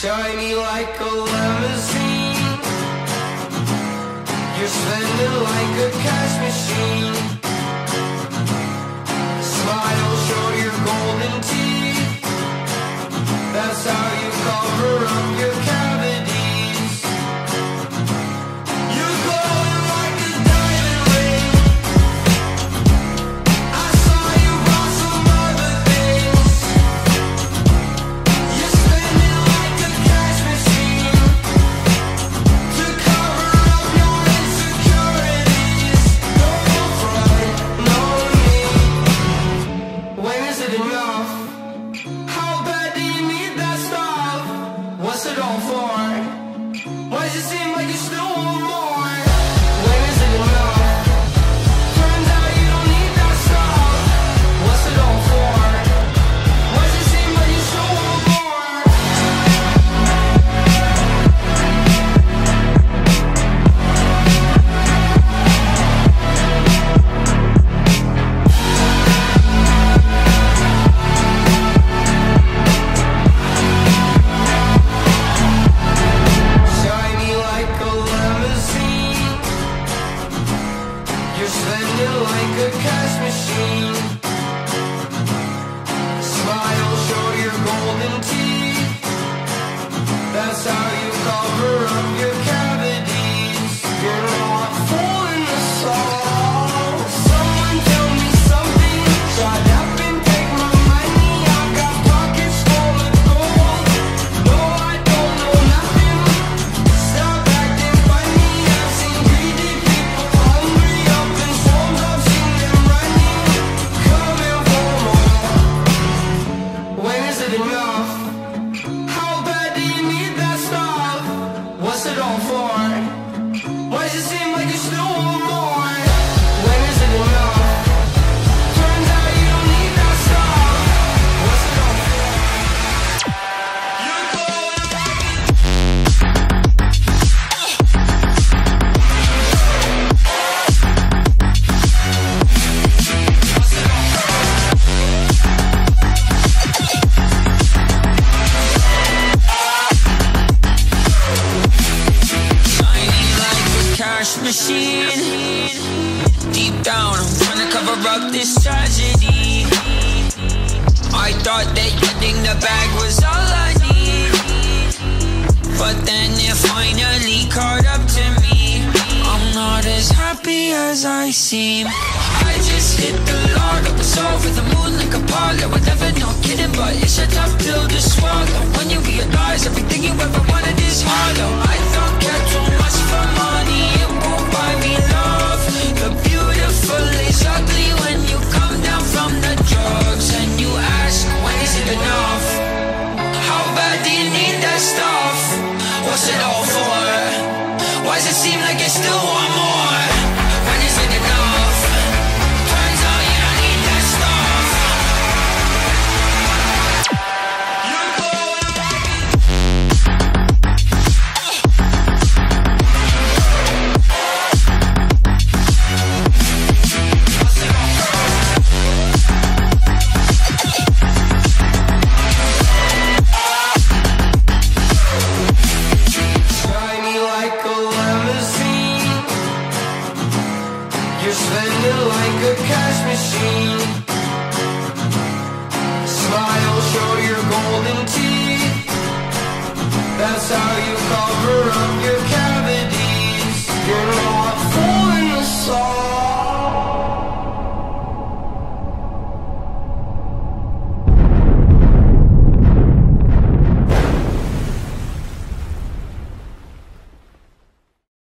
shiny like a limousine. You're spending like a cash machine. Smile, show your golden teeth. That's how you cover up your cavities. You're glowing like a diamond ring. I saw you bought some other things. You're spending like a cash machine to cover up your insecurities. Don't front, no need. When is it enough? How bad do you need that stuff? What's it all for? Why does it seem like you still want more? When is it enough? Turns out you don't need that stuff. What's it all for? Why does it seem like you still want more? Shiny like a limousine. You're spending like a cash machine. Smile, show your golden teeth. That's how you cover up your cavities. You're not fooling us all. Someone tell me something. Shut up and take my money. I got pockets full of gold. No, I don't know nothing. Stop acting funny. I've seen greedy people hungry up in swarms. I've seen them running, coming for more. When is it enough? How bad do you need that stuff? What's it all for? Why does it seem like you still want more? When is it enough? Turns out you don't need that stuff. What's it all for? You're glowing like Shiny like a cash machine. Deep down, I'm trying to cover up this tragedy. I thought that getting the bag was all I need, but then it finally caught up to me. I'm not as happy as I seem. I just hit the log, I was over the moon like Apollo. I never know kidding, but it's a tough pill to swallow. When you realize everything you ever wanted is hollow. I don't care too much for money, it won't buy me love. The beautiful is ugly when you come down from the drugs. And you ask, when is it enough? How bad do you need that stuff? What's it all for? Why does it seem like you still want more?